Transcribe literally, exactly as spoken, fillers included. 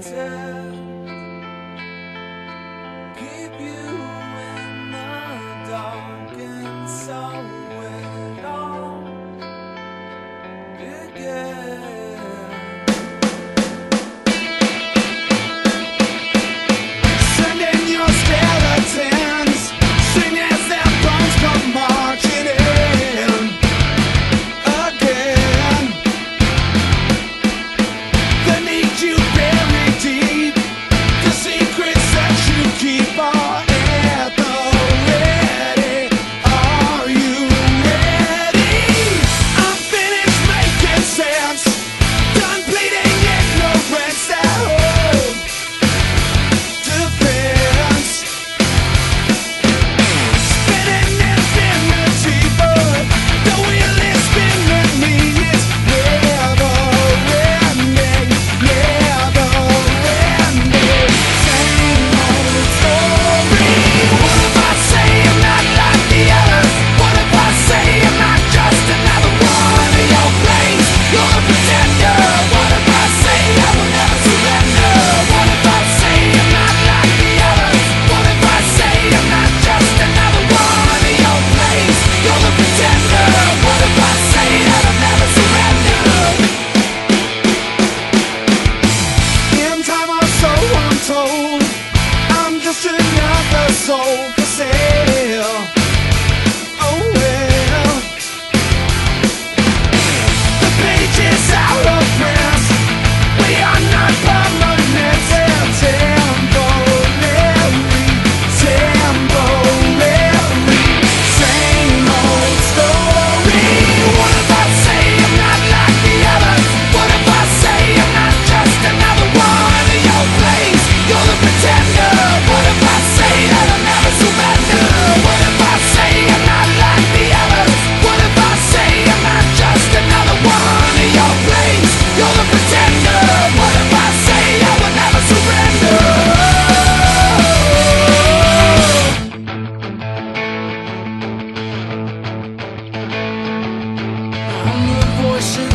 pretend, keep you in the dark, and so it all began. Sending your skeletons, sing as their bones come marching in again. They need you buried deep, the secrets that you keep are at the ready. Are you ready? I'm finished making sense, done bleeding ignorance that hope defense. Spinning infinity, but the wheel is spinning me. It's never ending, never ending. Same old story. What if I say I'm not like the others? What if I say I'm not just another one of your plays? You're a pretender. What if I say I will never surrender? What if I say I'm not like the others? What if I say I'm not just another one of your plays? You're the pretender. What if I say that I'll never surrender? In time or so I'm told, I'm just another soul for sale. Oh well, the page is out of print. We are not permanent. They're temporary, temporary. Same old story. What if I say I'm not like the others? What if I say I'm not just another one of your plays? You're the pretender. What if I say that I'll never surrender? What if I say I'm not like the others? What if I say I'm not just another one of your plays? You're the pretender. What if I say I will never surrender? I'm the voice in